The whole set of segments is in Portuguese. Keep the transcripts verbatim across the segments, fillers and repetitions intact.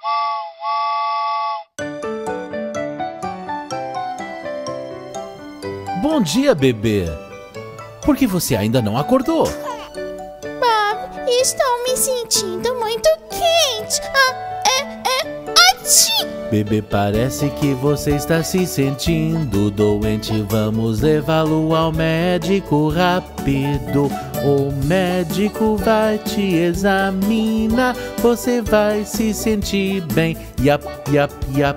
Bom dia, bebê. Por que você ainda não acordou? Bob, estou me sentindo muito quente. Ah, é, é, ati! Bebê, parece que você está se sentindo doente. Vamos levá-lo ao médico rápido. O médico vai te examinar. Você vai se sentir bem. Yap, yap, yap.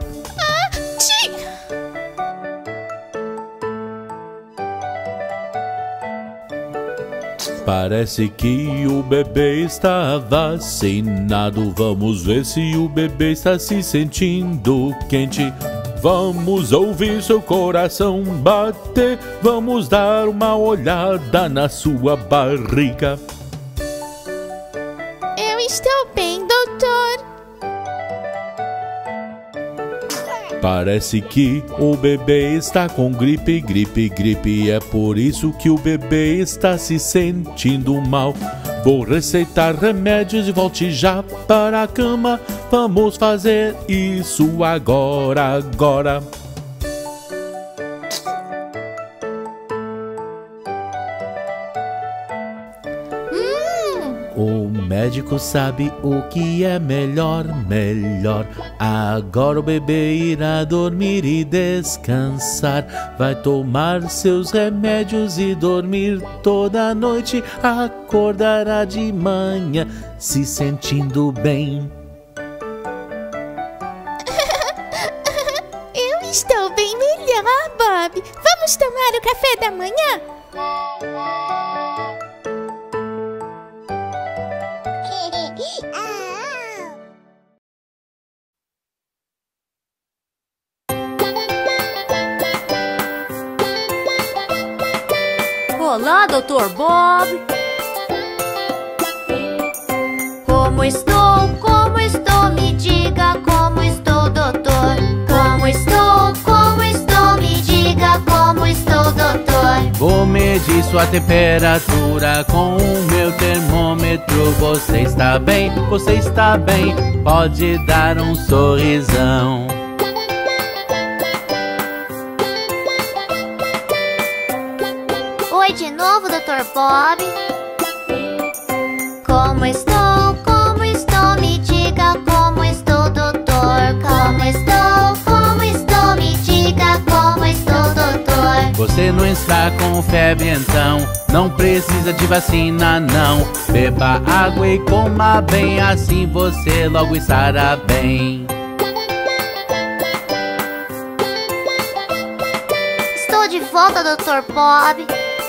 Parece que o bebê está vacinado. Vamos ver se o bebê está se sentindo quente. Vamos ouvir seu coração bater. Vamos dar uma olhada na sua barriga. Eu estou bem, doutor. Parece que o bebê está com gripe, gripe, gripe. É por isso que o bebê está se sentindo mal. Vou receitar remédios e volte já para a cama. Vamos fazer isso agora, agora. O médico sabe o que é melhor, melhor. Agora o bebê irá dormir e descansar. Vai tomar seus remédios e dormir toda noite. Acordará de manhã se sentindo bem. Eu estou bem melhor, Bob. Vamos tomar o café da manhã? Olá, doutor Bob. Como estou? Como estou? Me diga como estou, doutor. Como estou? Como estou? Me diga como estou, doutor. Vou medir sua temperatura com o meu termômetro. Você está bem? Você está bem? Pode dar um sorrisão. Oi de novo, doutor Bob. Como estou? Como estou? Me diga como estou, doutor. Como estou? Como estou? Me diga como estou, doutor. Você não está com febre, então não precisa de vacina, não. Beba água e coma bem, assim você logo estará bem. Estou de volta, doutor Bob.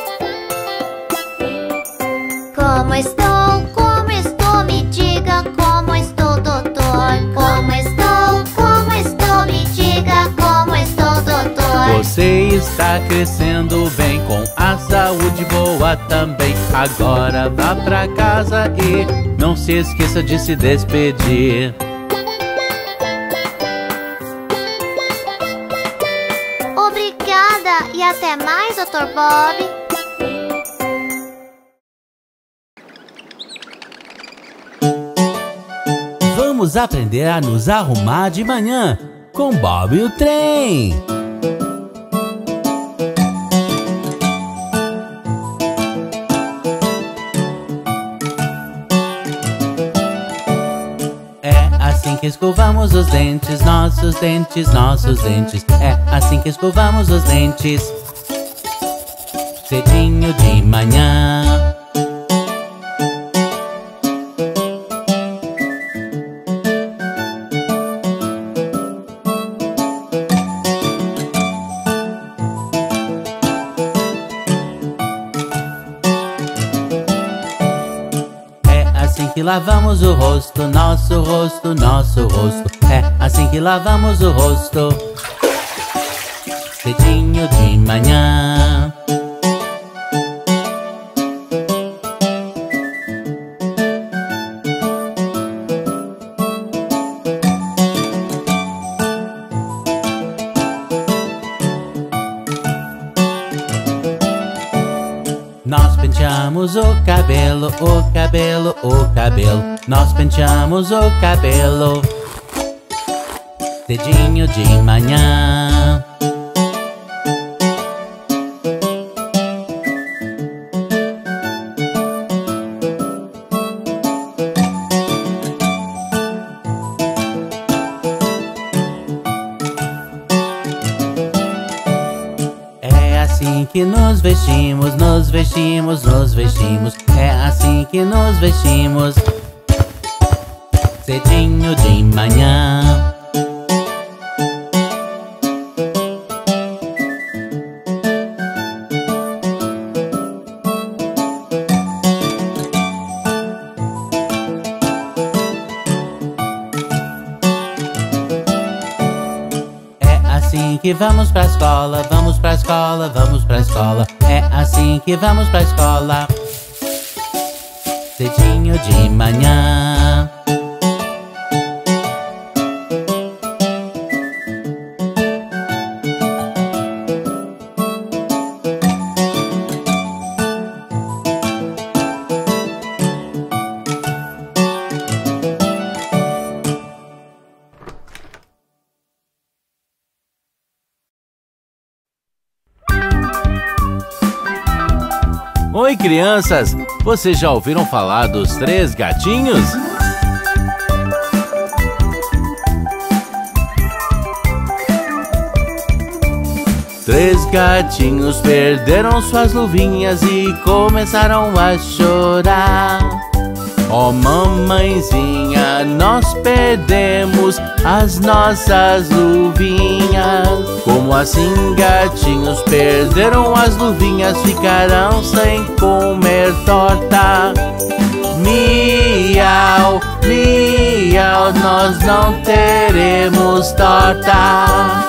Como estou? Como estou? Me diga como estou, doutor. Como estou? Como estou? Me diga como estou, doutor. Você está crescendo bem, com a saúde boa também. Agora vá pra casa e não se esqueça de se despedir. Obrigada e até mais, doutor Bob. Vamos aprender a nos arrumar de manhã com Bob e o trem. É assim que escovamos os dentes, nossos dentes, nossos dentes. É assim que escovamos os dentes, cedinho de manhã. Que lavamos o rosto, nosso rosto, nosso rosto. É assim que lavamos o rosto, cedinho de manhã. Nós penteamos o cabelo, o cabelo, o cabelo. Nós penteamos o cabelo, cedinho de manhã. É assim que nos vestimos, nos vestimos, nos vestimos. É assim que nos vestimos, cedinho de manhã. Que vamos pra escola, vamos pra escola, vamos pra escola. É assim que vamos pra escola, cedinho de manhã. Oi, crianças! Vocês já ouviram falar dos três gatinhos? Três gatinhos perderam suas luvinhas e começaram a chorar. Oh, mamãezinha, nós perdemos as nossas luvinhas. Como assim, gatinhos perderam as luvinhas? Ficarão sem comer torta. Miau, miau, nós não teremos torta.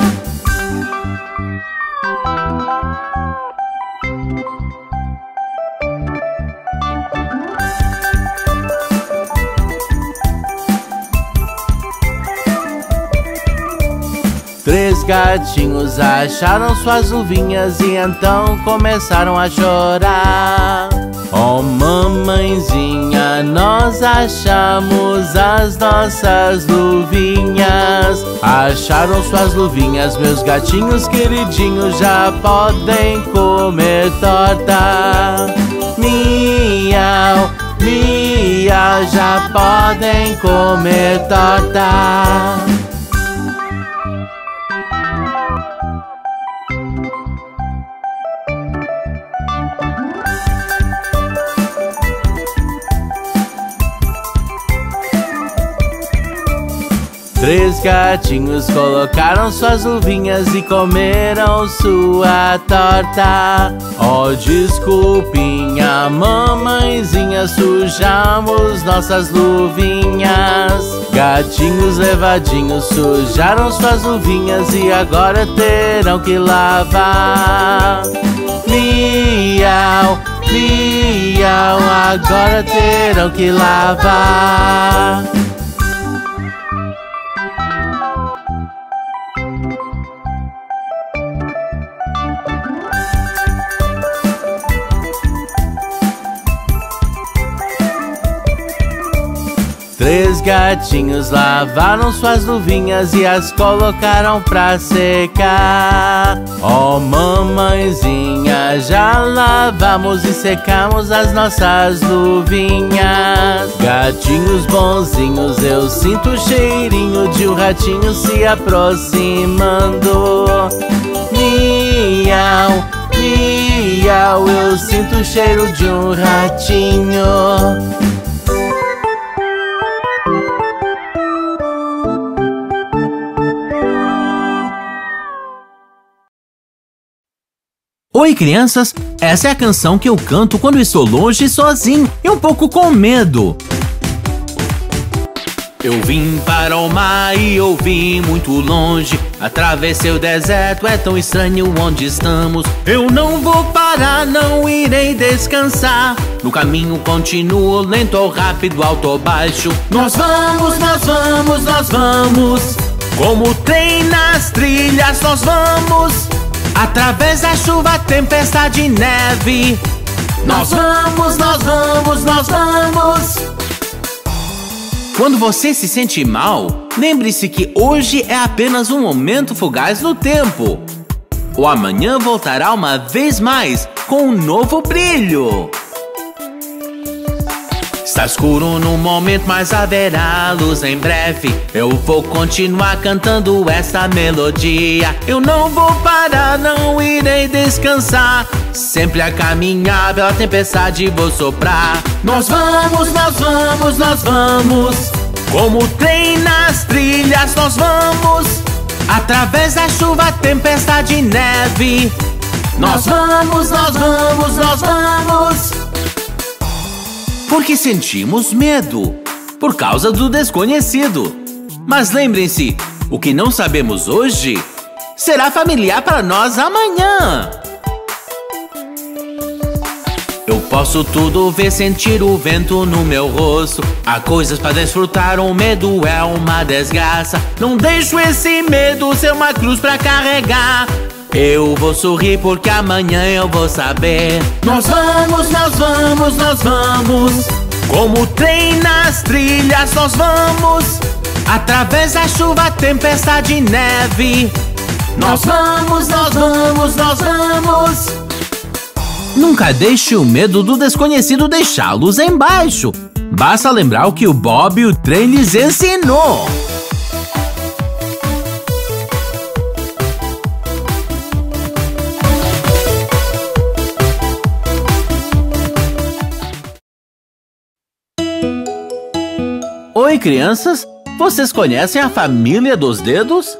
Três gatinhos acharam suas luvinhas e então começaram a chorar. Oh, mamãezinha, nós achamos as nossas luvinhas. Acharam suas luvinhas, meus gatinhos queridinhos, já podem comer torta. Miau, miau, já podem comer torta. Três gatinhos colocaram suas luvinhas e comeram sua torta. Oh, desculpinha, mamãezinha, sujamos nossas luvinhas. Gatinhos levadinhos sujaram suas luvinhas e agora terão que lavar. Miau, miau, agora terão que lavar. Três gatinhos lavaram suas luvinhas e as colocaram pra secar. Oh, mamãezinha, já lavamos e secamos as nossas luvinhas. Gatinhos bonzinhos, eu sinto o cheirinho de um ratinho se aproximando. Miau, miau, eu sinto o cheiro de um ratinho. Oi, crianças! Essa é a canção que eu canto quando estou longe e sozinho e um pouco com medo. Eu vim para o mar e eu vim muito longe. Atravessei o deserto, é tão estranho onde estamos. Eu não vou parar, não irei descansar. No caminho continuo, lento ou rápido, alto ou baixo. Nós vamos, nós vamos, nós vamos. Como trem nas trilhas, nós vamos. Através da chuva, tempestade e neve. Nós vamos, nós vamos, nós vamos. Quando você se sente mal, lembre-se que hoje é apenas um momento fugaz no tempo. O amanhã voltará uma vez mais com um novo brilho. Está escuro no momento, mas haverá luz em breve. Eu vou continuar cantando essa melodia. Eu não vou parar, não irei descansar. Sempre a caminhar pela tempestade vou soprar. Nós vamos, nós vamos, nós vamos. Como o trem nas trilhas nós vamos. Através da chuva, tempestade e neve. Nós vamos, nós vamos, nós vamos. Porque sentimos medo, por causa do desconhecido. Mas lembrem-se, o que não sabemos hoje será familiar para nós amanhã. Eu posso tudo ver, sentir o vento no meu rosto. Há coisas para desfrutar, o medo é uma desgraça. Não deixo esse medo ser uma cruz para carregar. Eu vou sorrir porque amanhã eu vou saber. Nós vamos, nós vamos, nós vamos. Como o trem nas trilhas nós vamos. Através da chuva, tempestade e neve. Nós vamos, nós vamos, nós vamos. Nunca deixe o medo do desconhecido deixá-los embaixo. Basta lembrar o que o Bob e o trem lhes ensinou. Oi, crianças! Vocês conhecem a família dos dedos?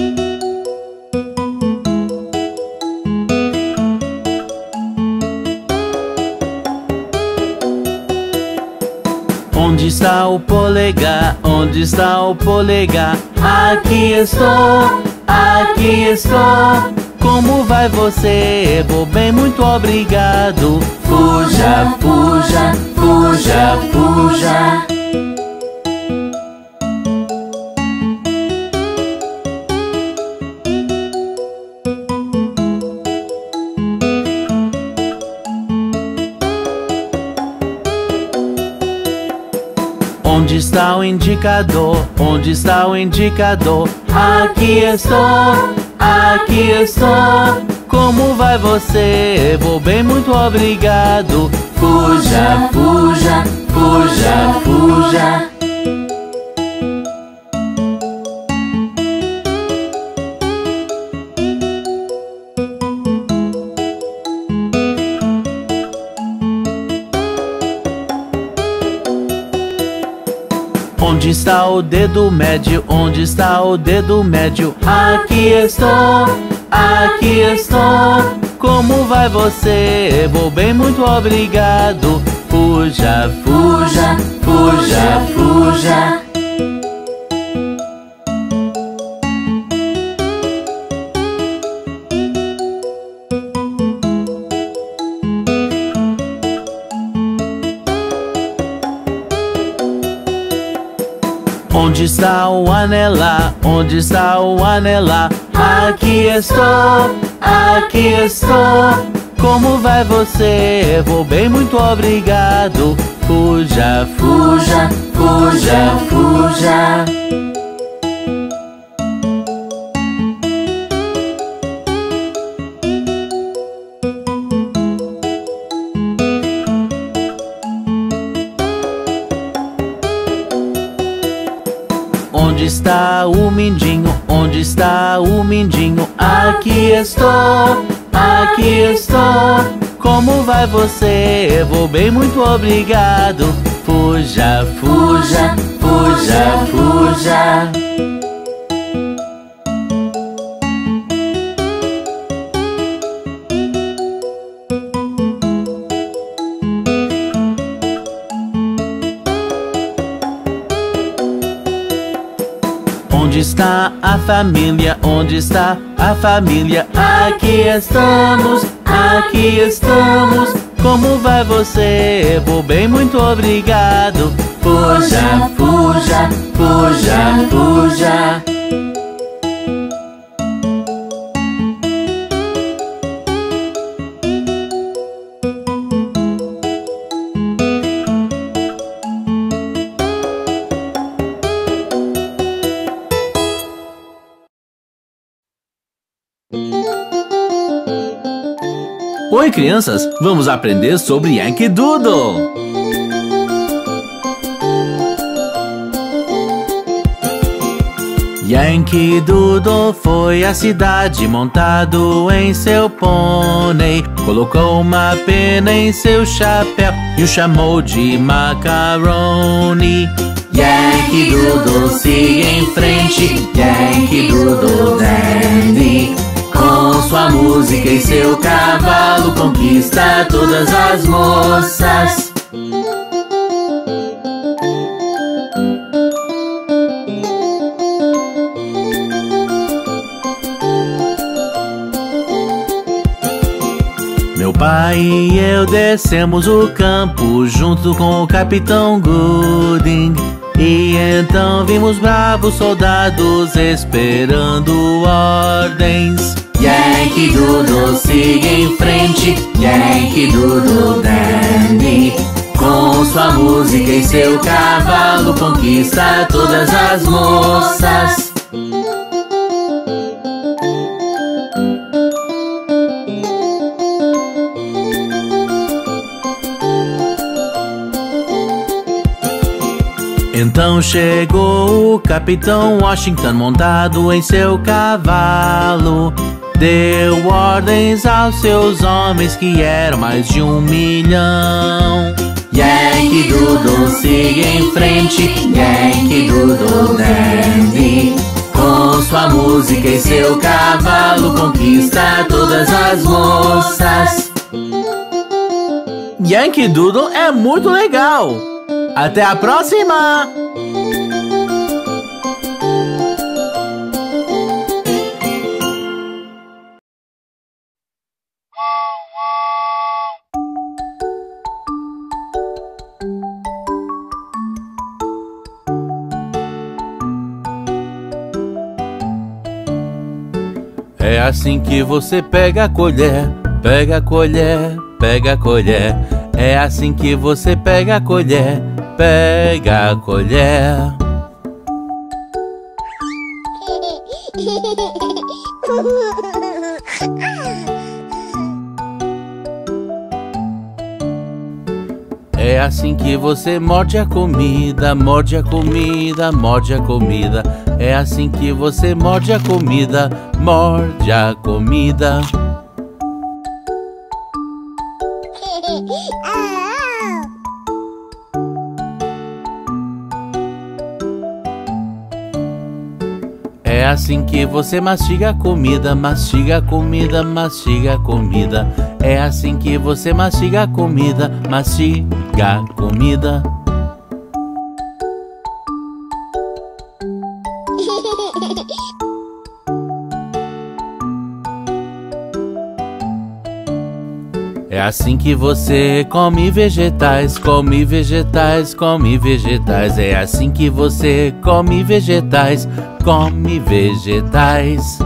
Onde está o polegar? Onde está o polegar? Aqui estou, aqui estou. Como vai você? Vou bem, muito obrigado. Fuja, fuja, fuja, fuja. Onde está o indicador? Onde está o indicador? Aqui estou, aqui estou. Como vai você? Vou bem, muito obrigado. Fuja, fuja, fuja, fuja. Onde está o dedo médio? Onde está o dedo médio? Aqui estou, aqui estou. Como vai você? Vou bem, muito obrigado. Fuja, fuja, fuja, fuja. Onde está o anelar? Onde está o anelar? Aqui estou, aqui estou. Como vai você? Vou bem, muito obrigado. Fuja, fuja, fuja, fuja. Onde está o mindinho? Onde está o mindinho? Aqui estou, aqui estou. Como vai você? Vou bem, muito obrigado. Fuja, fuja, fuja, fuja. Onde está a família? Onde está a família? Aqui estamos, aqui estamos. Como vai você? Vou bem, muito obrigado. Fuja, fuja, fuja, fuja. Oi, crianças! Vamos aprender sobre Yankee Doodle! Yankee Doodle foi à cidade montado em seu pônei. Colocou uma pena em seu chapéu e o chamou de Macaroni. Yankee Doodle siga em frente, Yankee Doodle dandy. Com sua música e seu cavalo conquista todas as moças. Meu pai e eu descemos o campo junto com o Capitão Gooding. E então vimos bravos soldados esperando ordens. Yankee Doodle siga em frente, Yankee Doodle dandy. Com sua música e seu cavalo conquista todas as moças. Então chegou o Capitão Washington montado em seu cavalo. Deu ordens aos seus homens que eram mais de um milhão. Yankee Doodle siga em frente, Yankee Doodle dandy. Com sua música e seu cavalo conquista todas as moças. Yankee Doodle é muito legal! Até a próxima! É assim que você pega a colher, pega a colher, pega a colher. É assim que você pega a colher, pega a colher. É assim que você morde a comida, morde a comida, morde a comida. É assim que você morde a comida, morde a comida. É assim que você mastiga a comida, mastiga a comida, mastiga a comida. É assim que você mastiga a comida, mastiga a comida. É assim que você come vegetais, come vegetais, come vegetais. É assim que você come vegetais, come vegetais.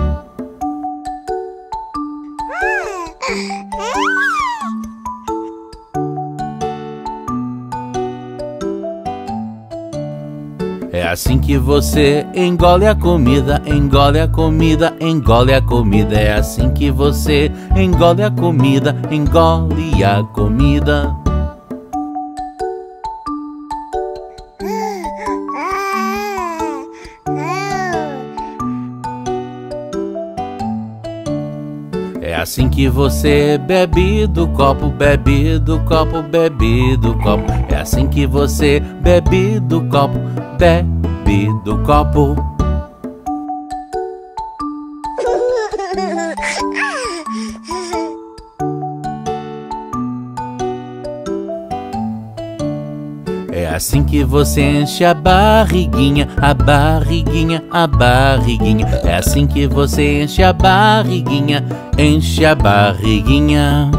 É assim que você engole a comida, engole a comida, engole a comida. É assim que você engole a comida, engole a comida. É assim que você bebe do copo, bebe do copo, bebe do copo. É assim que você bebe do copo, bebe do copo. É assim que você enche a barriguinha, a barriguinha, a barriguinha. É assim que você enche a barriguinha, enche a barriguinha.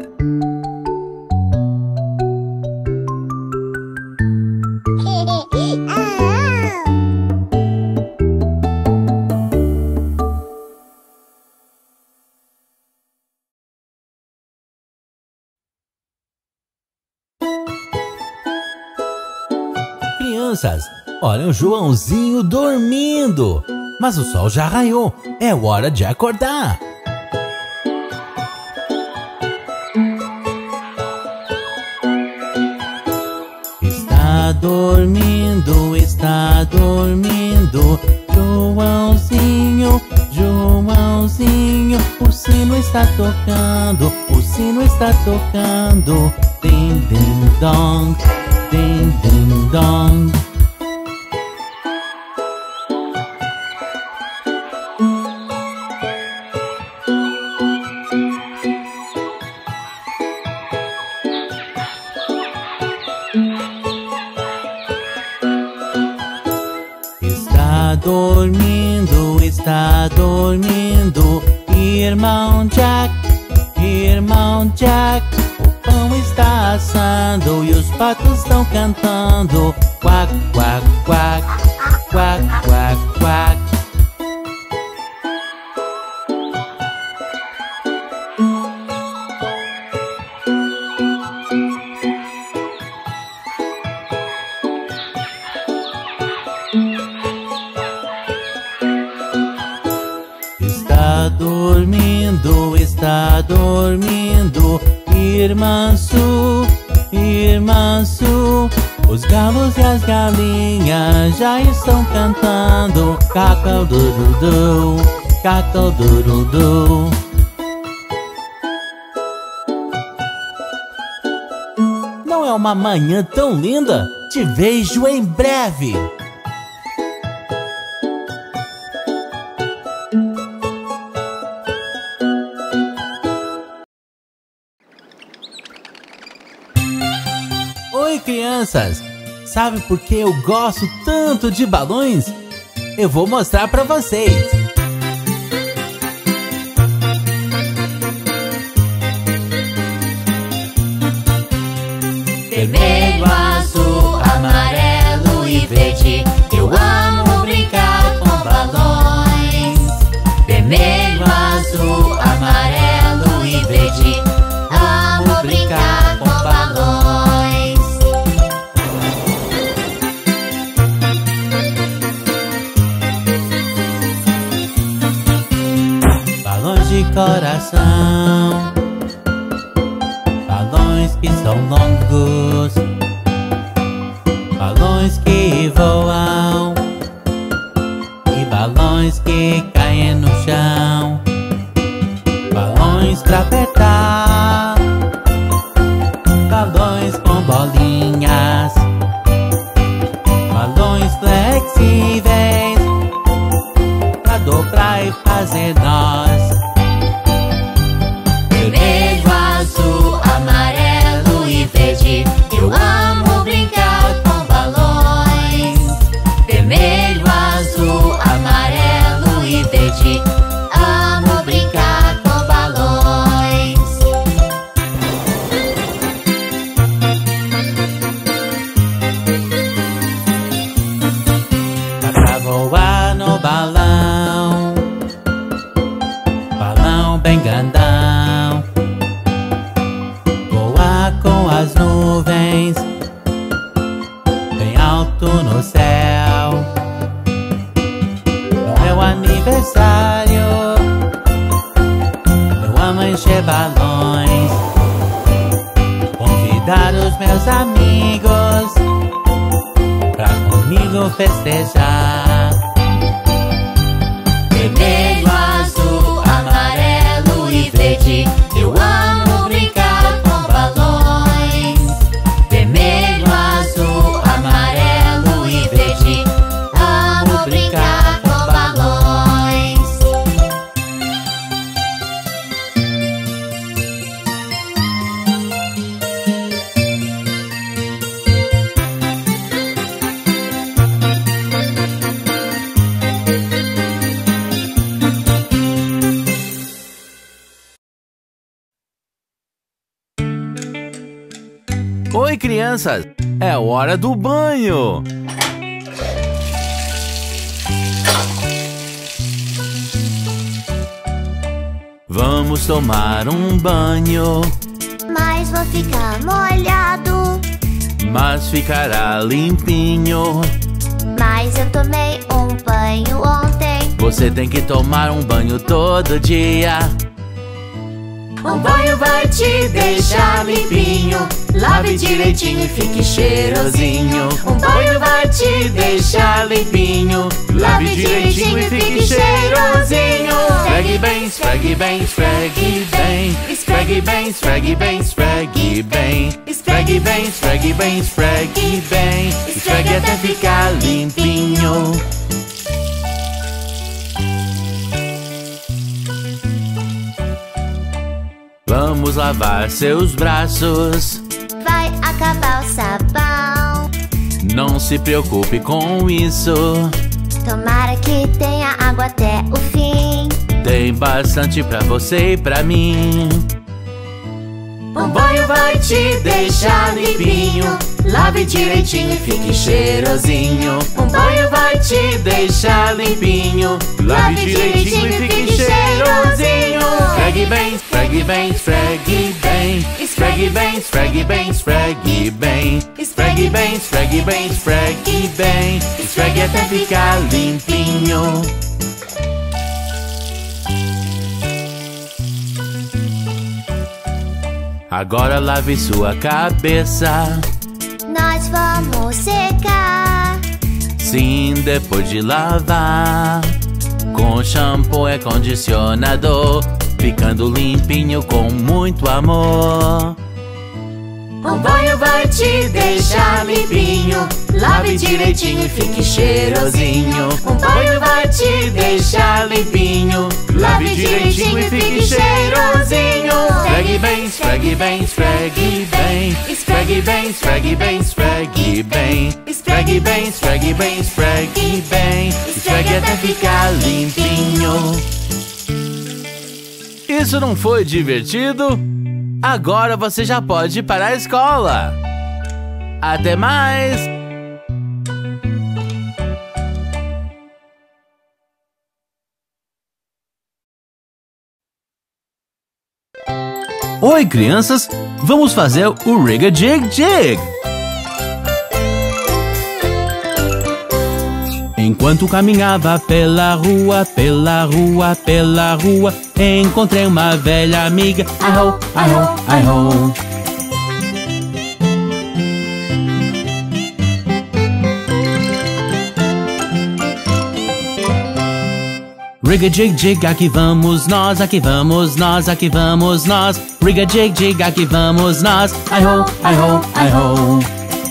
Crianças, olha o Joãozinho dormindo. Mas o sol já raiou, é hora de acordar. dormindo, está dormindo. Joãozinho, Joãozinho, o sino está tocando, o sino está tocando. Ding, ding, dong, ding, ding, dong. Está dormindo, está dormindo. Irmão Jack, irmão Jack, o pão está assando e os patos estão cantando. Quack, quack, quack, quack, quack, quack. Está dormindo, está dormindo. Irmã Su, irmã Su, os galos e as galinhas já estão cantando. Cacal-du-du-du, cacal-du-du-du. Não é uma manhã tão linda? Te vejo em breve! Oi, crianças! Sabe por que eu gosto tanto de balões? Eu vou mostrar pra vocês! Vermelho, azul, amarelo e verde, eu amo brincar com balões. Vermelho, azul, amarelo e verde, amo brincar com balões. Balões de coração, balões que são longos, balões que voam e balões que caem no chão. Balões pra apertar, balões com bolinhas, balões flexíveis pra dobrar e fazer nós. Vermelho, azul, amarelo e verde, eu amo brincar com balões. Vermelho, azul, amarelo e verde, amo brincar com balões. Dá pra voar no balão, balão bem grandão, voar com as nuvens, bem alto no céu. No meu aniversário, eu amo encher balões, convidar os meus amigos pra comigo festejar. Vermelho, azul, amarelo e verde, eu amo brincar com balões. Vermelho, azul, amarelo e verde, amo brincar com balões. Oi, crianças! É hora do banho! Vamos tomar um banho, Mas vou ficar molhado. mas ficará limpinho. Mas eu tomei um banho ontem. Você tem que tomar um banho todo dia. Um banho vai te deixar limpinho. Lave direitinho e fique cheirosinho. Um banho vai te deixar limpinho. Lave direitinho e fique cheirosinho. Esfregue bem, esfregue bem, esfregue bem. Esfregue bem, esfregue bem, esfregue bem. Esfregue bem, esfregue bem, esfregue bem. Esfregue até ficar limpinho. Vamos lavar seus braços. Vai acabar o sabão. Não se preocupe com isso. Tomara que tenha água até o fim. Tem bastante pra você e pra mim. Um banho vai te deixar limpinho. Lave direitinho e fique cheirosinho. Um banho vai te deixar limpinho. Lave direitinho e fique cheirosinho. Esfregue bem, esfregue bem, esfregue bem. Esfregue bem, esfregue bem, esfregue bem. Esfregue bem, esfregue bem, esfregue bem. Esfregue até ficar limpinho. Agora lave sua cabeça. Nós vamos secar. Sim, depois de lavar com shampoo e condicionador, ficando limpinho com muito amor. Um banho vai te deixar limpinho. Lave direitinho e fique cheirosinho. Um banho vai te deixar limpinho. Lave direitinho e fique cheirosinho. Esfregue bem, esfregue bem, esfregue bem. Esfregue bem, esfregue bem, esfregue bem. Esfregue bem, esfregue bem, esfregue bem. Esfregue até ficar limpinho. Isso não foi divertido? Agora você já pode ir para a escola. Até mais! Oi, crianças! Vamos fazer o Rig-a-Jig-Jig! Enquanto caminhava pela rua, pela rua, pela rua, encontrei uma velha amiga. Ai-ho, ai-ho, ai-ho. Rig-a-jig-jig, aqui vamos nós, aqui vamos nós, aqui vamos nós. Rig-a-jig-jig, aqui vamos nós. Ai-ho, ai-ho, ai-ho.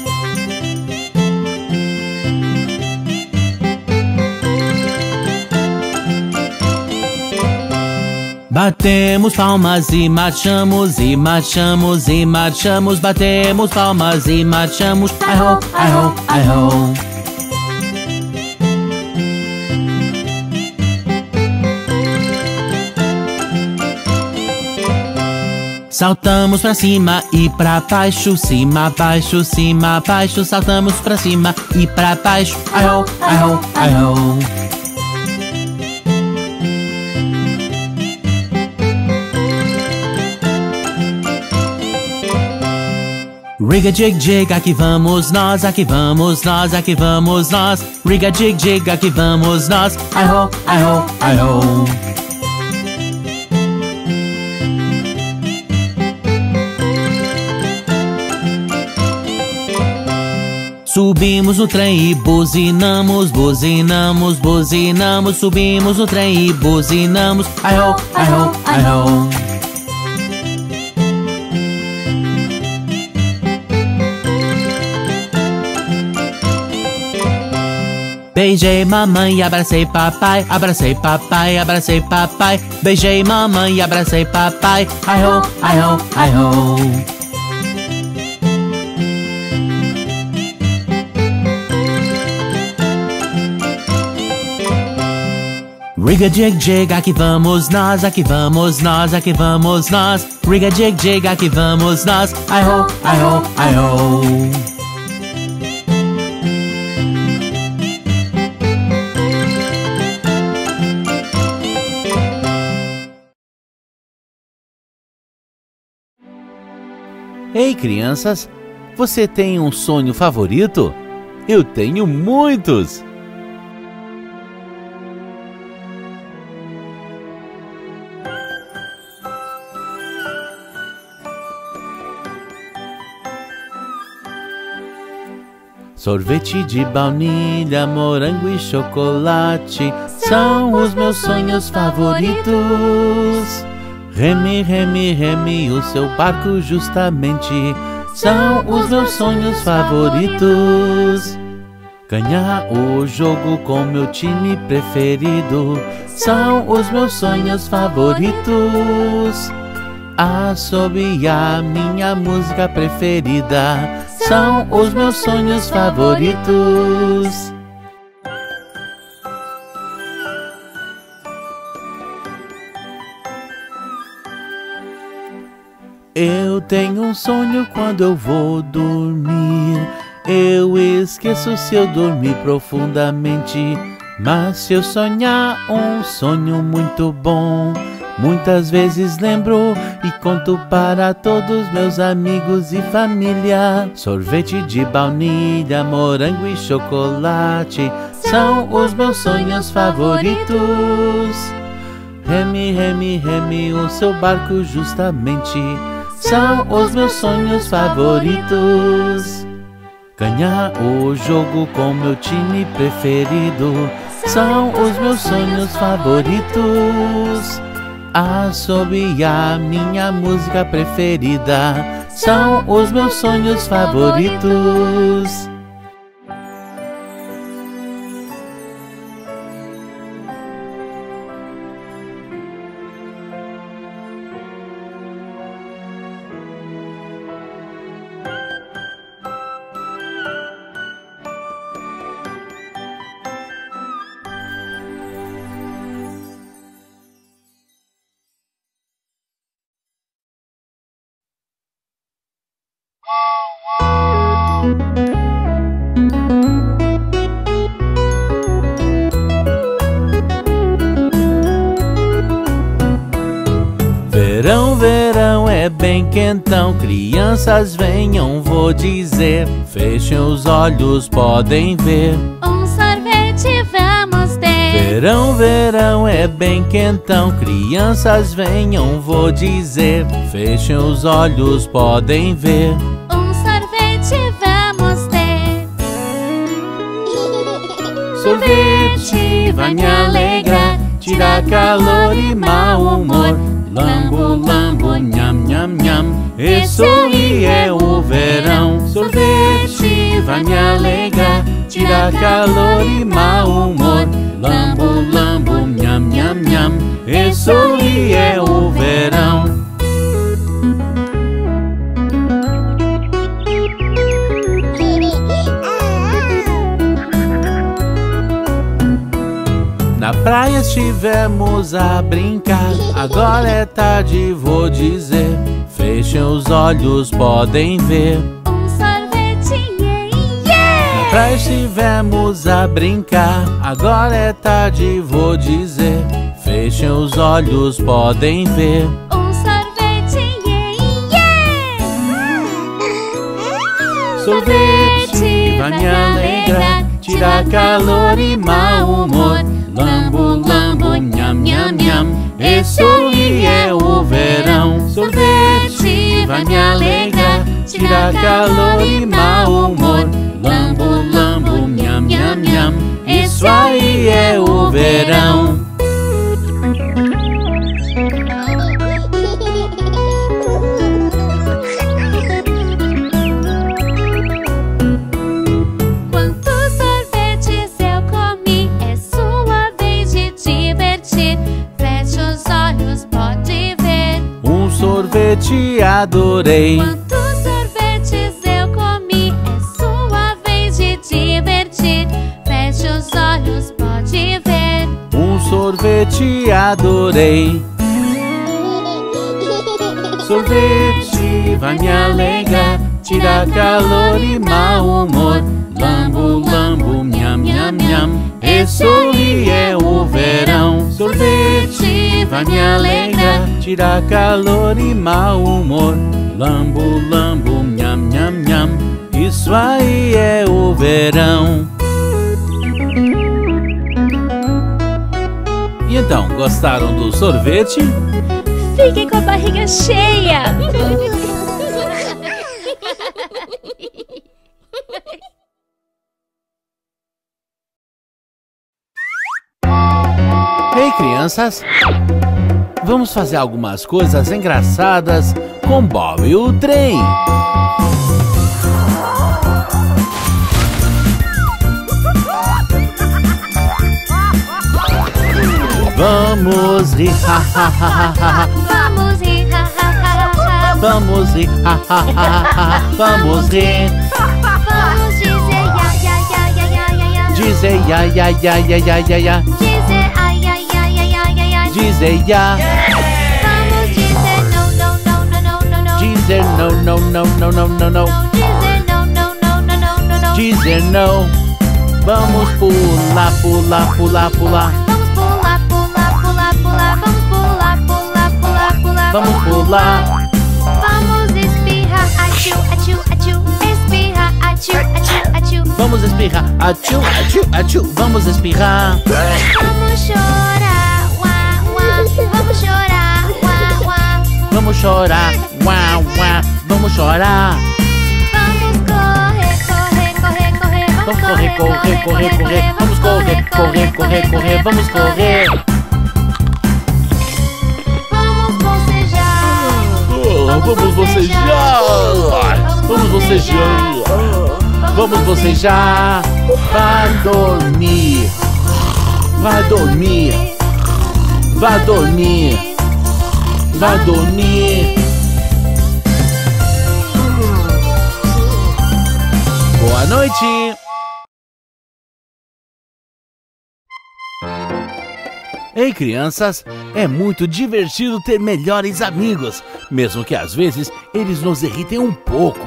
Batemos palmas e marchamos, e marchamos, e marchamos. Batemos palmas e marchamos. Ai-ho, ai-ho, ai-ho. Saltamos pra cima e pra baixo, cima, baixo, cima, baixo. Saltamos pra cima e pra baixo. Ai-ho, ai-ho, ai-ho. Rig-a-jig-jig, aqui vamos nós, aqui vamos nós, aqui vamos nós. Rig-a-jig-jig, aqui vamos nós. Ai-ho, ai-ho, ai-ho. Subimos no trem e buzinamos, buzinamos, buzinamos. Subimos no trem e buzinamos. Ai-ho, ai-ho, ai-ho. Beijei mamãe e abracei papai, abracei papai, abracei papai. Beijei mamãe e abracei papai. Ai-ho, ai-ho, ai-ho. Rig-a-jig-jig, aqui vamos nós, aqui vamos nós, aqui vamos nós. Rig-a-jig-jig, aqui vamos nós. Ai-ho, ai-ho, ai-ho. Ei, crianças, você tem um sonho favorito? Eu tenho muitos! Sorvete de baunilha, morango e chocolate são os meus sonhos favoritos. Reme, reme, reme, o seu barco justamente são os meus sonhos favoritos. Ganhar o jogo com meu time preferido são os meus sonhos favoritos. Assobiar minha música preferida são os meus sonhos favoritos. Eu tenho um sonho quando eu vou dormir. Eu esqueço se eu dormir profundamente, mas se eu sonhar um sonho muito bom, muitas vezes lembro e conto para todos meus amigos e família. Sorvete de baunilha, morango e chocolate são os meus sonhos favoritos. Reme, reme, reme, o seu barco justamente são os meus sonhos favoritos. Ganhar o jogo com meu time preferido são os meus sonhos favoritos. Assobiar minha música preferida são os meus sonhos favoritos. Verão, verão é bem quentão, crianças venham, vou dizer. Fechem os olhos, podem ver. Um sorvete vamos ter. Verão, verão é bem quentão, crianças venham, vou dizer. Fechem os olhos, podem ver. Um sorvete vamos ter. Sorvete vai me alegrar, tirar calor e mau humor. Lambo, lambo, nham, nham, nham, esse aí é o verão. Sorvete vai me alegrar, tirar calor e mau humor. Lambo, lambo, nham, nham, nham, esse aí é o verão. Na praia estivemos a brincar, agora é tarde, vou dizer. Fechem os olhos, podem ver. Um sorvete, yeah, yeah. Na praia estivemos a brincar, agora é tarde, vou dizer. Fechem os olhos, podem ver. Um sorvete, yeah, yeah. Sorvete vai me alegrar, tirar calor e mau humor. Lambo, lambo, nham, nham, nham, esse aí é o verão. Sorvete vai me alegrar, tirar calor e mau humor. Lambo, lambo, nham, nham, nham, isso aí é o verão. Sorvete adorei. Quantos sorvetes eu comi, é sua vez de divertir. Feche os olhos, pode ver. Um sorvete adorei. Sorvete vai me alegrar, tirar calor e mau humor. Lambo, lambo, nham, nham, nham, esse aí é o verão. Sorvete vai me alegrar, tirar calor e mau humor. Lambo, lambo, nham, nham, nham, isso aí é o verão. E então, gostaram do sorvete? Fiquem com a barriga cheia! Ei, crianças! Vamos fazer algumas coisas engraçadas com Bob e o trem. Vamos rir, ha ha ha ha. Vamos rir, ha ha ha ha. Vamos rir, ha ha ha ha. Vamos rir. Vamos dizer ya ya ya ya ya ya ya. Dizer ya ya ya ya ya ya ya. Dizer ai ai ai ai ai ai ai. Dizer ya. Vamos dizer não não não não não não não. Dizer não não não não não não não. Dizer não não não não não não não. Dizer não. Vamos pular, pular, pular, pular. Vamos pular, pular, pular, pular. Vamos pular, pular, pular, pular. Vamos pular. Vamos espirrar, atiu, atiu, atiu. Espirrar, atiu, atiu, atiu. Vamos espirrar, atiu, atiu, atiu. Vamos espirrar. Vamos chorar, uá, uá. Vamos chorar, uá, uá. Vamos chorar, uá, uá. Vamos chorar. Vamos correr, correr, correr, correr. Vamos correr, correr, correr, correr. Vamos correr, correr, correr, correr. Vamos correr. Vamos bocejar. Vamos bocejar. Vamos bocejar. Vamos bocejar. Vai dormir. Vai dormir. Vai dormir. Vai dormir. Boa noite. Ei, crianças, é muito divertido ter melhores amigos, mesmo que às vezes eles nos irritem um pouco.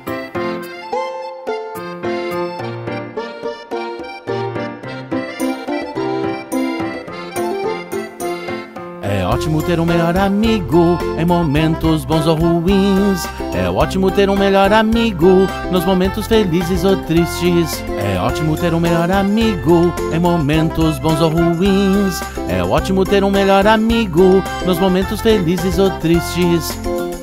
É ótimo ter um melhor amigo em momentos bons ou ruins. É ótimo ter um melhor amigo nos momentos felizes ou tristes. É ótimo ter um melhor amigo em momentos bons ou ruins. É ótimo ter um melhor amigo nos momentos felizes ou tristes.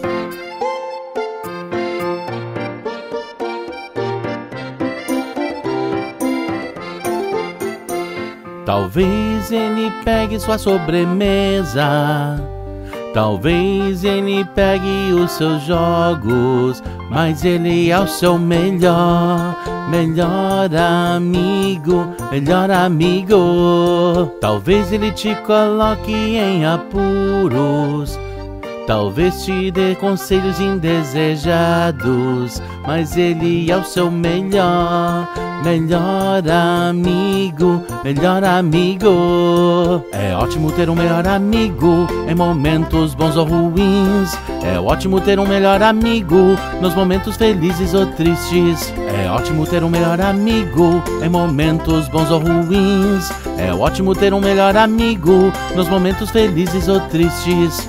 Talvez ele pegue sua sobremesa, talvez ele pegue os seus jogos, mas ele é o seu melhor, melhor amigo, melhor amigo. Talvez ele te coloque em apuros, talvez te dê conselhos indesejados, mas ele é o seu melhor, melhor amigo, melhor amigo. É ótimo ter um melhor amigo em momentos bons ou ruins. É ótimo ter um melhor amigo nos momentos felizes ou tristes. É ótimo ter um melhor amigo em momentos bons ou ruins. É ótimo ter um melhor amigo nos momentos felizes ou tristes.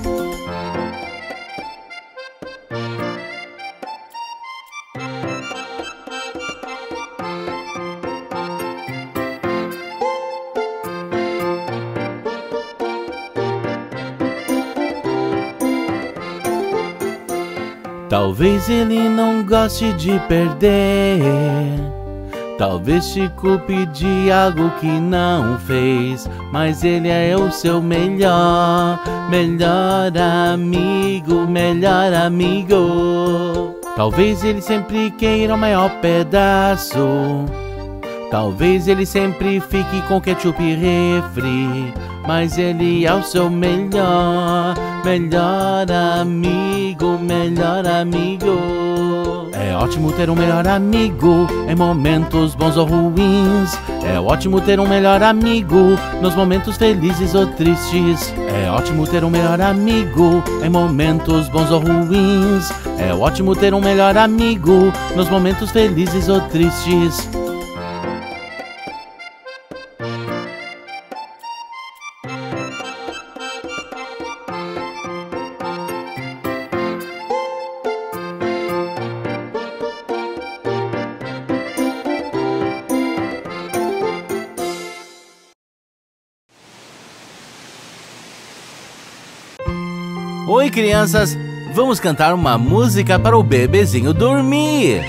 Talvez ele não goste de perder, talvez te culpe de algo que não fez, mas ele é o seu melhor, melhor amigo, melhor amigo. Talvez ele sempre queira o maior pedaço, talvez ele sempre fique com ketchup e refri, mas ele é o seu melhor, melhor amigo, melhor amigo. É ótimo ter um melhor amigo em momentos bons ou ruins. É ótimo ter um melhor amigo nos momentos felizes ou tristes. É ótimo ter um melhor amigo em momentos bons ou ruins. É ótimo ter um melhor amigo nos momentos felizes ou tristes. Oi, crianças! Vamos cantar uma música para o bebezinho dormir!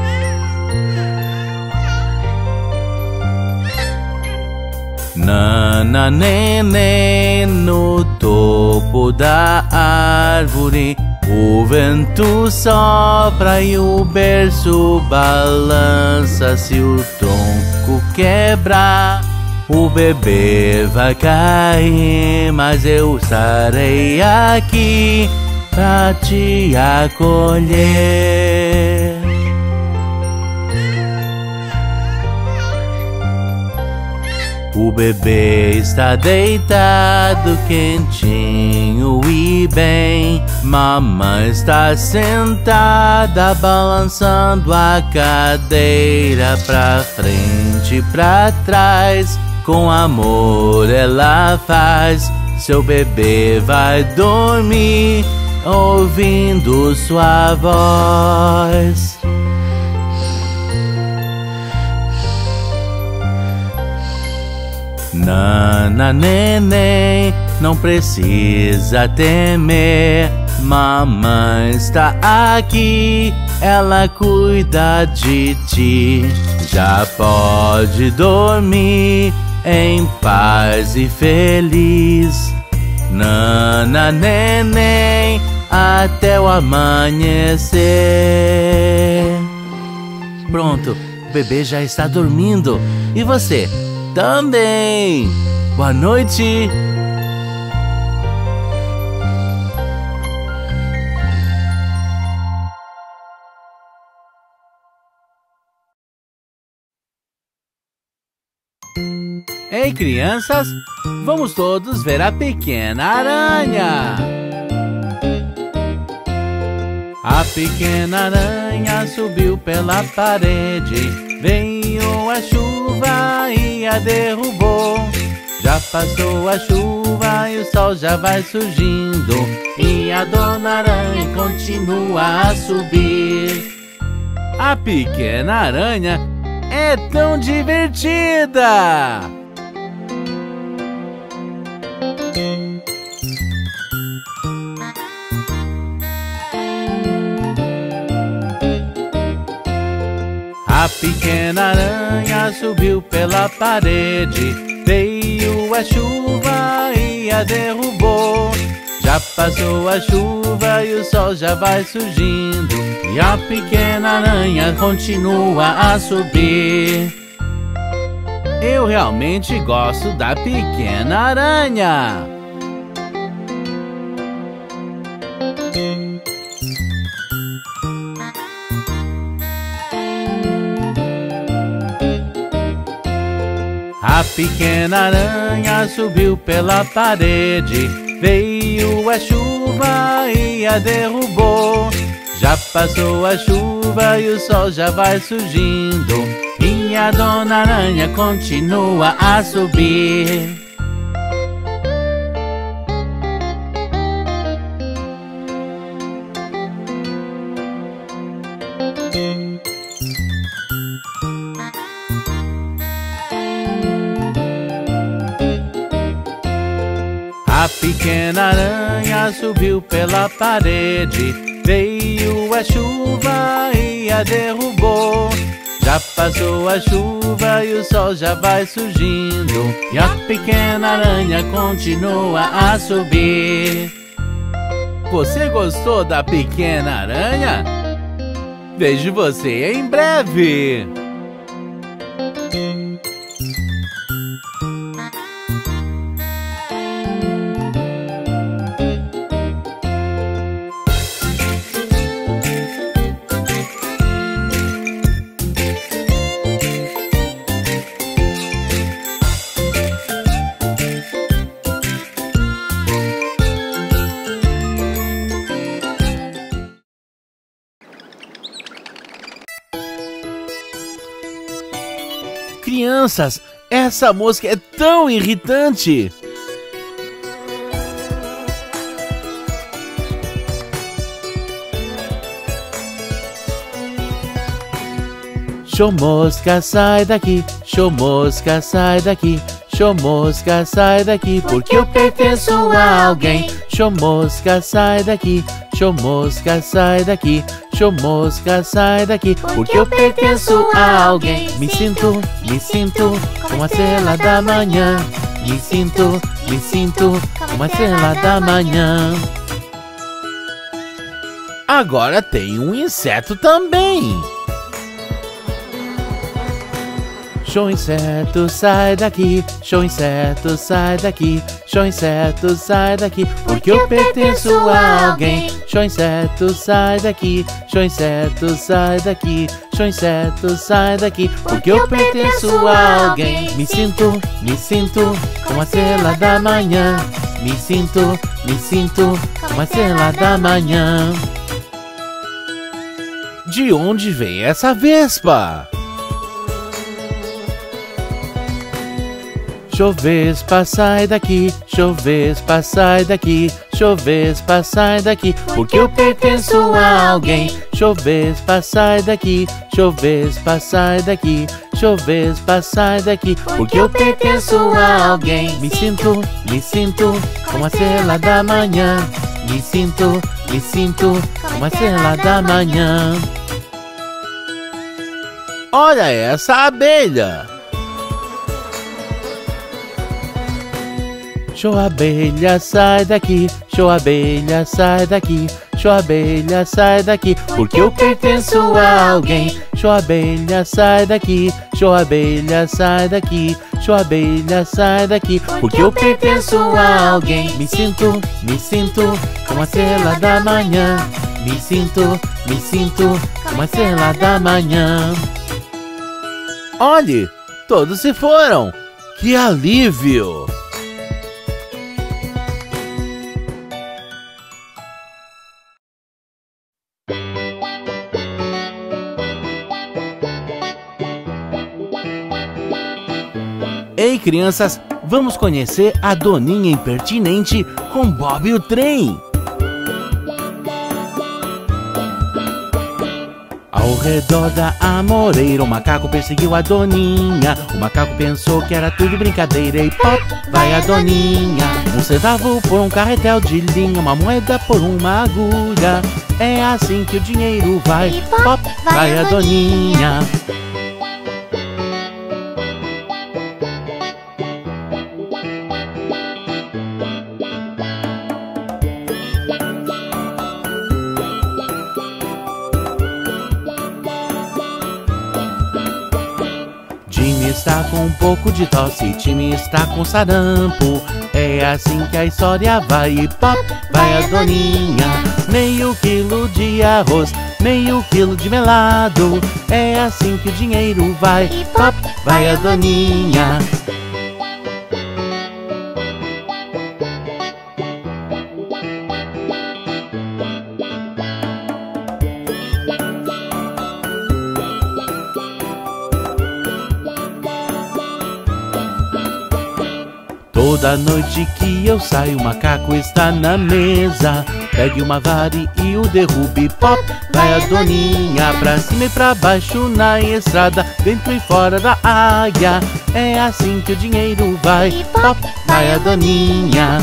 Na Nana neném no topo da árvore, o vento sopra e o berço balança. Se o tronco quebrar, o bebê vai cair, mas eu estarei aqui pra te acolher. O bebê está deitado, quentinho e bem. Mamãe está sentada, balançando a cadeira pra frente e pra trás. Com amor ela faz, seu bebê vai dormir, ouvindo sua voz. Nana neném, não precisa temer, mamãe está aqui, ela cuida de ti. Já pode dormir em paz e feliz. Nana neném, até o amanhecer. Pronto, o bebê já está dormindo. E você? Também! Boa noite! Ei, crianças! Vamos todos ver a pequena aranha! A pequena aranha subiu pela parede, veio a chuva e a derrubou. Já passou a chuva e o sol já vai surgindo, e a dona aranha continua a subir. A pequena aranha é tão divertida! A pequena aranha subiu pela parede, veio a chuva e a derrubou. Já passou a chuva e o sol já vai surgindo, e a pequena aranha continua a subir. Eu realmente gosto da pequena aranha. A pequena aranha subiu pela parede, veio a chuva e a derrubou. Já passou a chuva e o sol já vai surgindo, e a dona aranha continua a subir. A pequena aranha subiu pela parede, veio a chuva e a derrubou. Já passou a chuva e o sol já vai surgindo, e a pequena aranha continua a subir. Você gostou da pequena aranha? Vejo você em breve! Crianças, essa música é tão irritante! Show mosca, sai daqui, show mosca, sai daqui, show mosca, sai daqui, porque eu pertenço a alguém. Show mosca, sai daqui, show mosca, sai daqui, show mosca, sai daqui, porque eu pertenço a alguém. Me sinto, me sinto como a estrela da manhã, Me sinto, me sinto uma estrela da manhã. Agora tem um inseto também. Show inseto, sai daqui. Show inseto, sai daqui. Show inseto, sai daqui. Porque eu pertenço a alguém. Show inseto, sai daqui. Show inseto, sai daqui. Show inseto, sai daqui. Porque eu pertenço a alguém. Me sinto, me sinto uma estrela da manhã. Me sinto, me sinto uma estrela da manhã. De onde vem essa vespa? Chovespa, sai daqui, chovespa, sai daqui, chovespa, sai daqui, porque eu pertenço a alguém. Chovespa, sai daqui, chovespa, sai daqui, chovespa, sai daqui, porque eu pertenço a alguém. Me sinto, me sinto uma estrela da manhã. Me sinto, me sinto uma estrela da manhã. Olha essa abelha! Show abelha, sai daqui, show abelha, sai daqui, show abelha, sai daqui, porque eu pertenço a alguém. Show abelha, sai daqui, show abelha, sai daqui, show abelha, sai daqui, porque eu pertenço a alguém. Me sinto, me sinto uma estrela da manhã. Me sinto, me sinto uma estrela da manhã. Olhe, todos se foram. Que alívio! Ei, crianças, vamos conhecer a Doninha Impertinente com Bob o Trem. Ao redor da amoreira, o macaco perseguiu a Doninha. O macaco pensou que era tudo brincadeira e pop, vai a Doninha. Um centavo por um carretel de linha, uma moeda por uma agulha. É assim que o dinheiro vai, e pop, vai a Doninha. Jimmy está com um pouco de tosse, Timmy está com sarampo. É assim que a história vai e pop, vai a Doninha. Meio quilo de arroz, meio quilo de melado. É assim que o dinheiro vai e pop, vai a Doninha. Toda noite que eu saio, o macaco está na mesa. Pegue uma vara e o derrube, pop, vai a Doninha. Pra cima e pra baixo na estrada, dentro e fora da área. É assim que o dinheiro vai, e pop, vai a Doninha.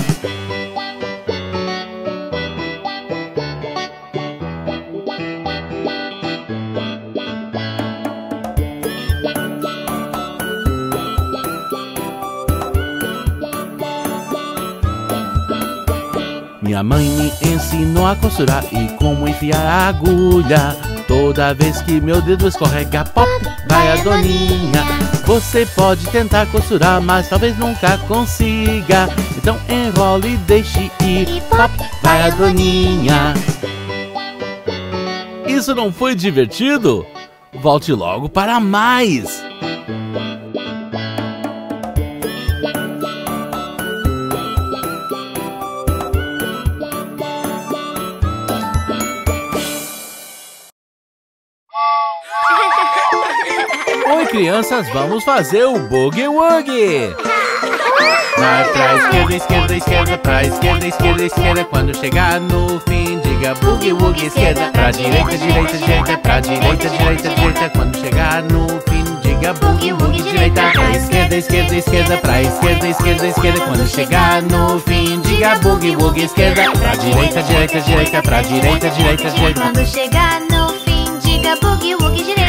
Minha mãe me ensinou a costurar e como enfiar a agulha. Toda vez que meu dedo escorrega, pop, vai a Doninha. Você pode tentar costurar, mas talvez nunca consiga. Então enrole e deixe ir, pop, vai a Doninha. Isso não foi divertido? Volte logo para mais! Oi, crianças, vamos fazer o Boogie Woogie. Vai pra esquerda, esquerda, esquerda, pra esquerda, esquerda, esquerda. Quando chegar no fim, diga Boogie Woogie esquerda. Pra direita, direita, direita, pra direita, direita, direita. Quando chegar no fim, diga Boogie Woogie direita. Pra esquerda, esquerda, esquerda, pra esquerda, esquerda, esquerda. Quando chegar no fim, diga Boogie Woogie esquerda. Pra direita, direita, direita, pra direita, direita, direita. Quando chegar no fim, diga Boogie Woogie direita.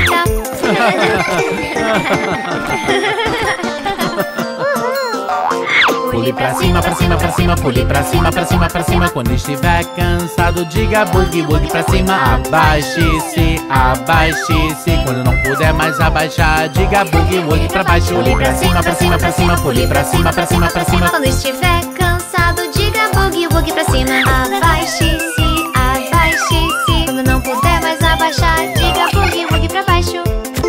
Pule pra cima, pra cima, pra cima, pule pra cima, pra cima, pra cima. Quando estiver cansado, diga boogie, woogie pra cima. Abaixe-se, abaixe-se. Quando não puder mais abaixar, diga boogie, woogie pra baixo. Pule pra cima, pra cima, pra cima, pule pra cima, pra cima, pra cima. Quando estiver cansado, diga boogie, woogie pra cima. Abaixe-se, abaixe-se. Quando não puder mais abaixar, diga boogie, woogie pra baixo.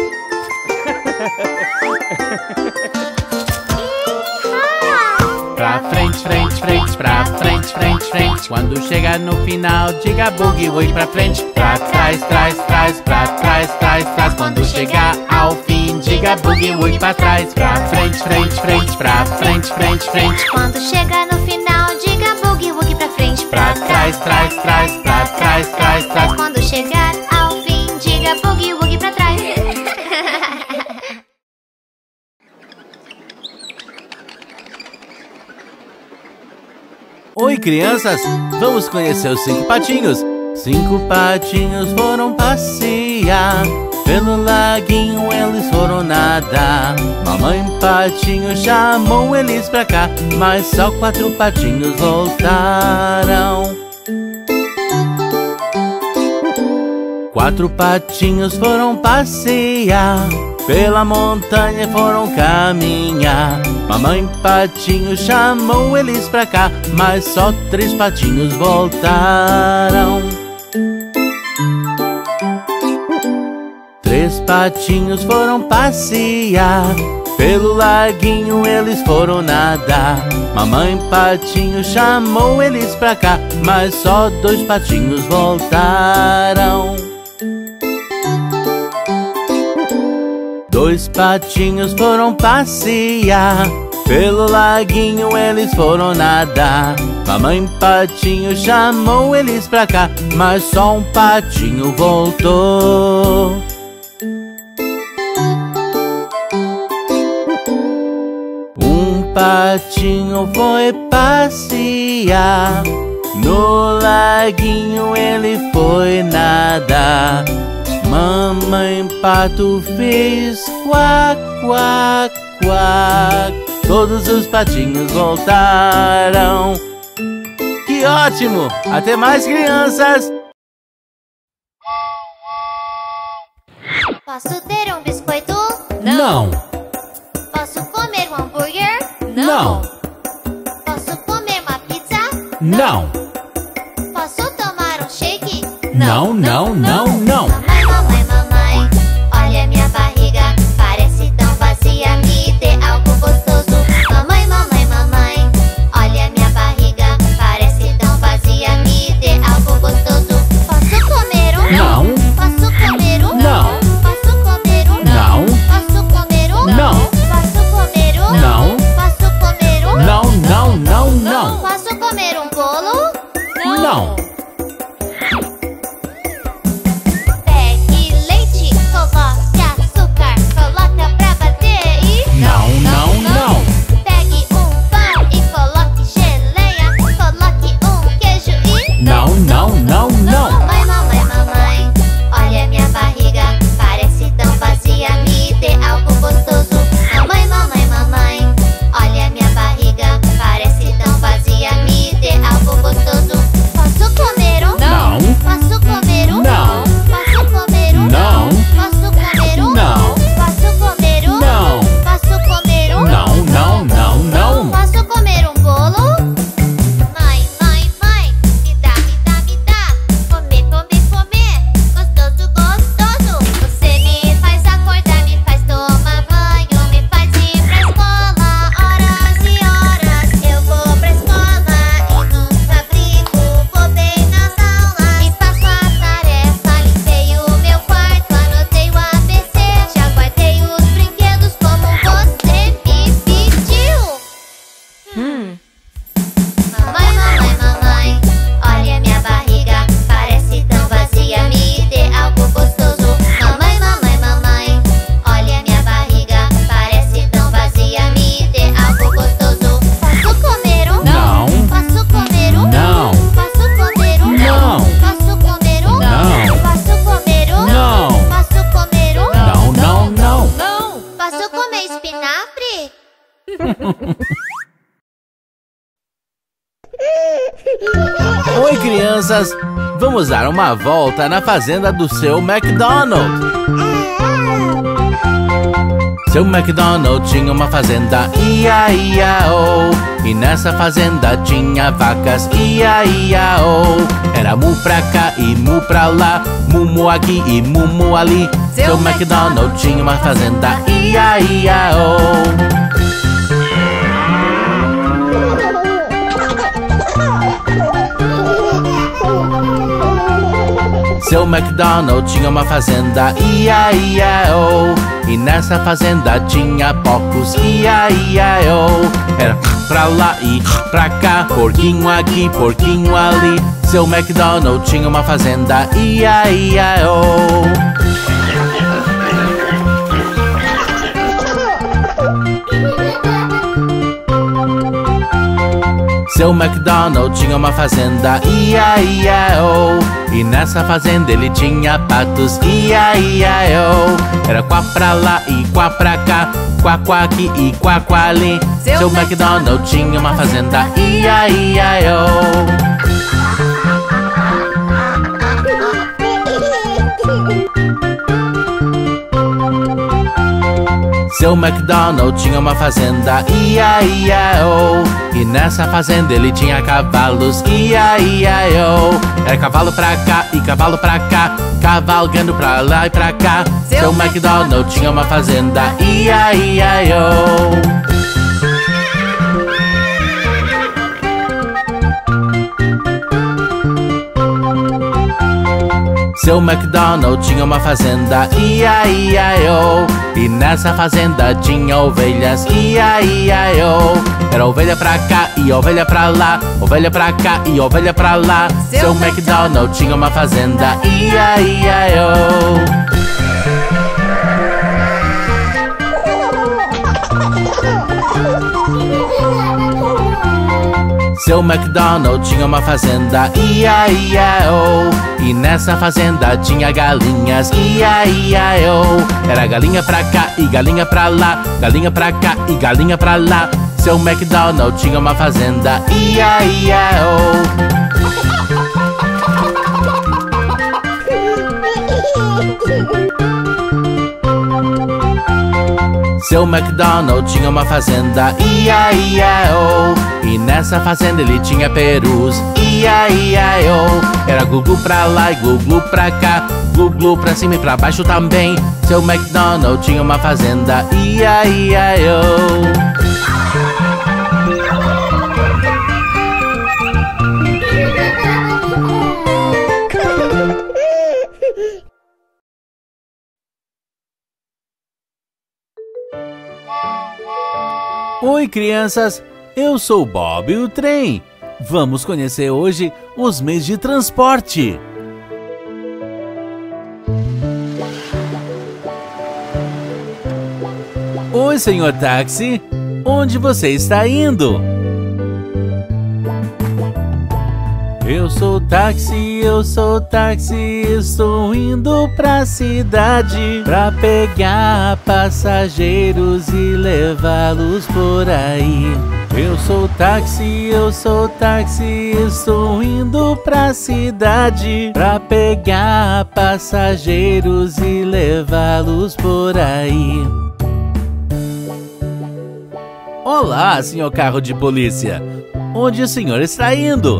Pra frente, frente, frente, pra frente, frente, frente. Quando chegar no final, diga boogie, woogie pra frente. Pra trás, trás, trás, pra trás, trás, trás. Quando chegar ao fim, diga boogie, woogie pra trás. Pra frente, frente, frente, pra frente, frente, frente. Quando chegar no final, diga boogie, woogie pra frente. Pra trás, trás, trás, pra trás, trás, trás. Quando chegar ao fim, diga boogie, woogie pra trás. Oi, crianças! Vamos conhecer os cinco patinhos. Cinco patinhos foram passear. Pelo laguinho eles foram nadar. Mamãe patinho chamou eles pra cá, mas só quatro patinhos voltaram. Quatro patinhos foram passear. Pela montanha foram caminhar. Mamãe patinho chamou eles pra cá, mas só três patinhos voltaram. Três patinhos foram passear. Pelo laguinho eles foram nadar. Mamãe patinho chamou eles pra cá, mas só dois patinhos voltaram. Dois patinhos foram passear. Pelo laguinho eles foram nadar. Mamãe patinho chamou eles pra cá, mas só um patinho voltou. Um patinho foi passear. No laguinho ele foi nadar. Mamãe pato fez quack, quack, quack. Todos os patinhos voltaram. Que ótimo! Até mais, crianças! Posso ter um biscoito? Não! Posso comer um hambúrguer? Não! Posso comer uma pizza? Não! Posso tomar um shake? Não, não, não, não! Mamãe, mamãe, mamãe, olha minha barriga, parece tão vazia, me dê algo gostoso. Mamãe, mamãe, mamãe, olha minha barriga, parece tão vazia, me dê algo gostoso. Posso comer um? Não! Posso comer um? Não! Posso comer um? Não! Posso comer um? Não! Posso comer um? Não! Posso comer um? Não, não, não, não! Posso comer um bolo? Não! Pegue leite, coloque açúcar, coloca pra bater e... Não, não, não! Pegue um pão e coloque geleia, coloque um queijo e... Não, não, não, não! Mamãe, mamãe, mamãe, olha minha barriga, parece tão vazia, me dê algo gostoso. Mamãe, mamãe, mamãe, olha minha barriga, parece tão vazia, me dê algo gostoso. Posso comer um? Não! Posso comer um? Não! Posso comer um? Não! Posso comer um? Não! Posso comer um? Não! Posso comer um? Não, não, não, não! Posso comer um bolo? Mãe, mãe, mãe, me dá, me dá, me dá. Comer, comer, comer. Gostoso, gostoso. Você me faz acordar, me faz tomar banho, me faz ir pra escola horas e horas. Eu vou pra escola e nunca brinco, vou bem nas aulas e faço a tarefa. Limpei o meu quarto, anotei o A B C, já guardei os brinquedos como você me pediu. Mamãe, mamãe, mamãe, olha minha barriga, parece tão vazia, me dê algo gostoso. Mamãe, mamãe, mamãe, olha minha barriga, parece tão vazia, me dê algo gostoso. Posso comer um? Não! Posso comer um? Não! Posso comer um? Não! Posso comer um? Não! Posso comer um? Não! Posso comer um? Não, não, não! Posso comer espinafre? Oi, crianças! Vamos dar uma volta na fazenda do seu McDonald. Seu McDonald tinha uma fazenda, ia, ia, oh. E nessa fazenda tinha vacas, ia, ia, oh. Era mu pra cá e mu pra lá, mumu aqui e mumu ali. Seu McDonald tinha uma fazenda, ia, ia, oh. Seu McDonald tinha uma fazenda, ia, ia, oh. E nessa fazenda tinha porcos, ia, ia, oh. Era pra lá e pra cá, porquinho aqui, porquinho ali. Seu McDonald tinha uma fazenda, ia, ia, oh. Seu McDonald tinha uma fazenda, ia, ia, oh. E nessa fazenda ele tinha patos, ia, ia, oh. Era quá pra lá e quá pra cá, quá, quá aqui e quá, quá ali. Seu, Seu McDonald tinha uma fazenda, ia, ia, oh. Seu McDonald tinha uma fazenda, ia, ia, oh. E nessa fazenda ele tinha cavalos, ia, ia, oh. Era cavalo pra cá e cavalo pra cá, cavalgando pra lá e pra cá. Seu, Seu McDonald tinha uma fazenda, ia, ia, oh. Seu McDonald tinha uma fazenda, ia, ia, oh. E nessa fazenda tinha ovelhas, ia, ia, oh. Era ovelha pra cá e ovelha pra lá, ovelha pra cá e ovelha pra lá. Seu, Seu McDonald tinha uma fazenda, ia, ia, oh. Seu McDonald tinha uma fazenda, ia, ia, oh. E nessa fazenda tinha galinhas, ia, ia, oh. Era galinha pra cá e galinha pra lá, galinha pra cá e galinha pra lá. Seu McDonald tinha uma fazenda, ia, ia, oh. Seu McDonald tinha uma fazenda, ia, ia, oh. E nessa fazenda ele tinha perus, ia, ia, oh. Era glu-glu pra lá e glu-glu pra cá, glu-glu pra cima e pra baixo também. Seu McDonald tinha uma fazenda, ia, ia, oh. Oi, crianças! Eu sou Bob o Trem. Vamos conhecer hoje os meios de transporte. Oi, senhor táxi. Onde você está indo? Eu sou táxi, eu sou táxi, estou indo pra cidade pra pegar passageiros e levá-los por aí. Eu sou táxi, eu sou táxi, estou indo pra cidade pra pegar passageiros e levá-los por aí. Olá, senhor carro de polícia. Onde o senhor está indo?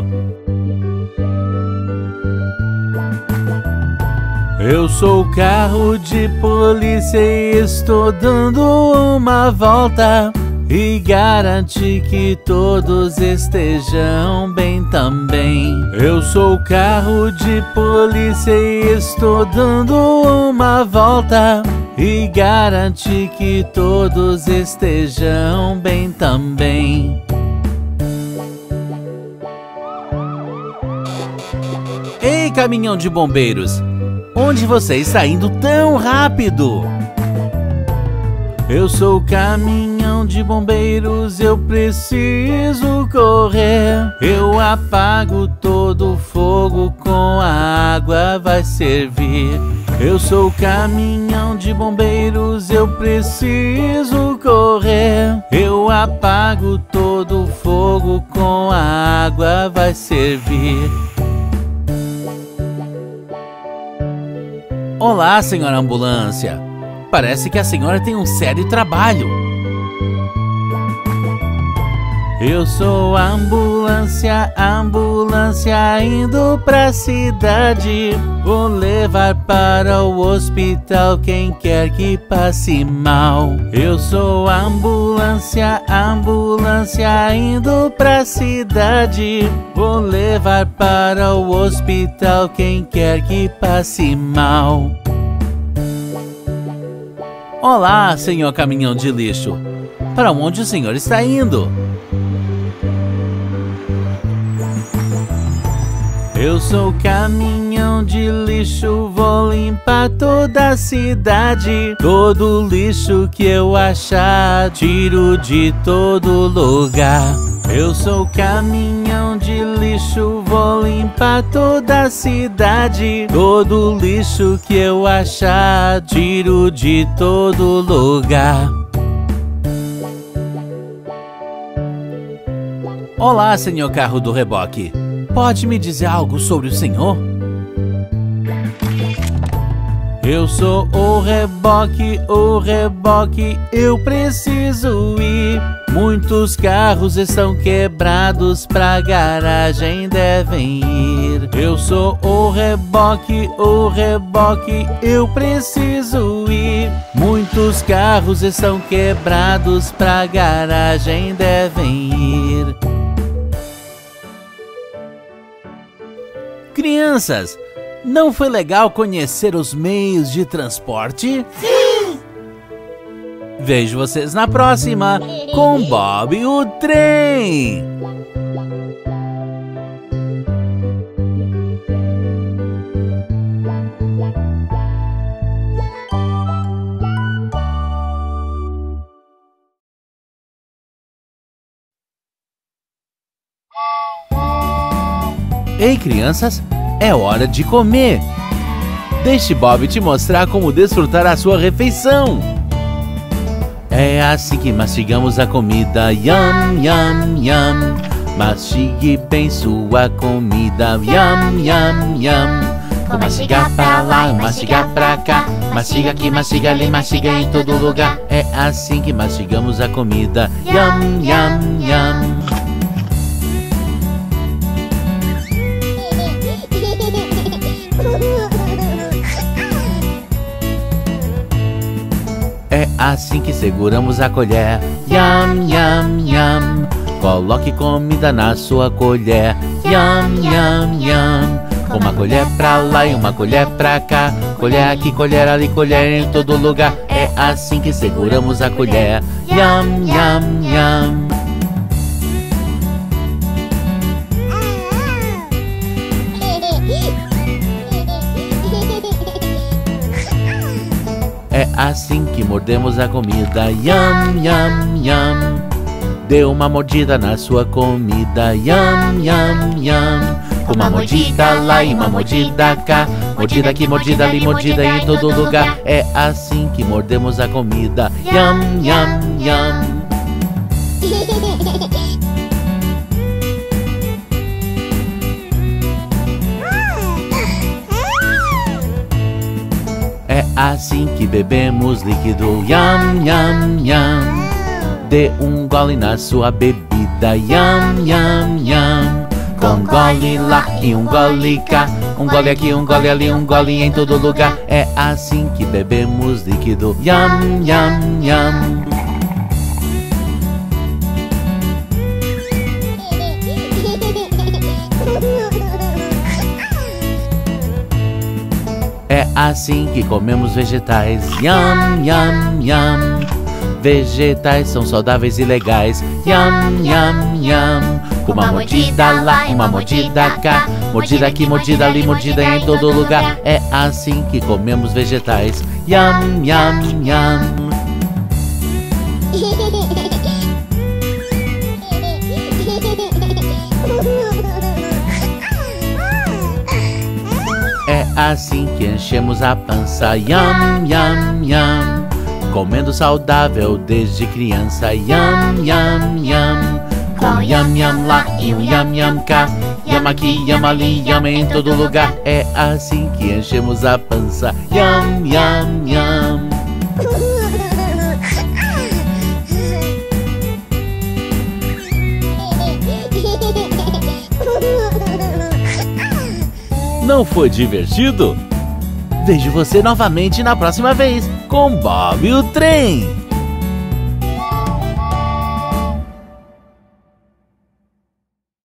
Eu sou o carro de polícia e estou dando uma volta e garantir que todos estejam bem também. Eu sou o carro de polícia e estou dando uma volta e garantir que todos estejam bem também. Ei, caminhão de bombeiros! Onde você está indo tão rápido? Eu sou o caminhão de bombeiros, eu preciso correr. Eu apago todo o fogo, com a água vai servir. Eu sou o caminhão de bombeiros, eu preciso correr. Eu apago todo todo fogo com a água vai servir. Olá, senhora ambulância. Parece que a senhora tem um sério trabalho. Eu sou a ambulância, ambulância indo pra cidade. Vou levar para o hospital quem quer que passe mal. Eu sou a ambulância, ambulância indo pra cidade. Vou levar para o hospital quem quer que passe mal. Olá, senhor caminhão de lixo. Para onde o senhor está indo? Eu sou caminhão de lixo, vou limpar toda a cidade. Todo lixo que eu achar, tiro de todo lugar. Eu sou caminhão de lixo, vou limpar toda a cidade. Todo lixo que eu achar, tiro de todo lugar. Olá, senhor carro do reboque. Pode me dizer algo sobre o senhor? Eu sou o reboque, o reboque, eu preciso ir. Muitos carros estão quebrados, pra garagem devem ir. Eu sou o reboque, o reboque, eu preciso ir. Muitos carros estão quebrados, pra garagem devem ir. Crianças, não foi legal conhecer os meios de transporte? Sim! Vejo vocês na próxima com Bob o Trem! Ei, crianças, é hora de comer! Deixe Bob te mostrar como desfrutar a sua refeição! É assim que mastigamos a comida, yum, yum, yum. Mastigue bem sua comida, yum, yum, yum. Vou mastigar pra lá, mastigar pra cá. Mastiga aqui, mastiga ali, mastiga em todo lugar. É assim que mastigamos a comida, yum, yum, yum. É assim que seguramos a colher, yum, yum, yum. Coloque comida na sua colher, yum, yum, yum. Uma colher pra lá e uma colher pra cá. Colher aqui, colher ali, colher em todo lugar. É assim que seguramos a colher, yum, yum, yum. É assim que mordemos a comida, yum, yum, yum. Dê uma mordida na sua comida, yum, yum, yum. Uma mordida lá e uma mordida cá. Mordida aqui, mordida ali, mordida em todo lugar. É assim que mordemos a comida, yum, yum, yum. É assim que bebemos líquido, yum, yum, yum. Dê um gole na sua bebida, yum, yum, yum. Um gole lá e um gole cá. Um gole aqui, um gole ali, um gole em todo lugar. É assim que bebemos líquido, yum, yum, yum. É assim que comemos vegetais, yum, yum, yum. Vegetais são saudáveis e legais, yum, yum, yum. Uma mordida lá, uma mordida cá. Mordida aqui, mordida ali, mordida em todo lugar. É assim que comemos vegetais, yum, yum, yum. É assim que enchemos a pança, yum, yum, yum. Comendo saudável desde criança, yum, yum, yum. Um yam yam lá e um yam yam cá. Yama aqui, yama ali, yama em todo lugar. É assim que enchemos a pança. Yam yam yam. Não foi divertido? Vejo você novamente na próxima vez com Bob o Trem.